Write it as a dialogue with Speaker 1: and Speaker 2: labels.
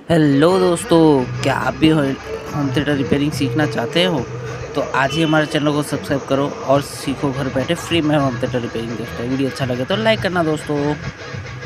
Speaker 1: Hello दोस्तों, क्या आप भी होम थिएटर रिपेयरिंग सीखना चाहते हो? तो आज ही हमारे चैनल को सब्सक्राइब करो और सीखो घर बैठे फ्री में होम थिएटर रिपेयरिंग। दोस्तों वीडियो अच्छा लगे तो लाइक करना दोस्तों।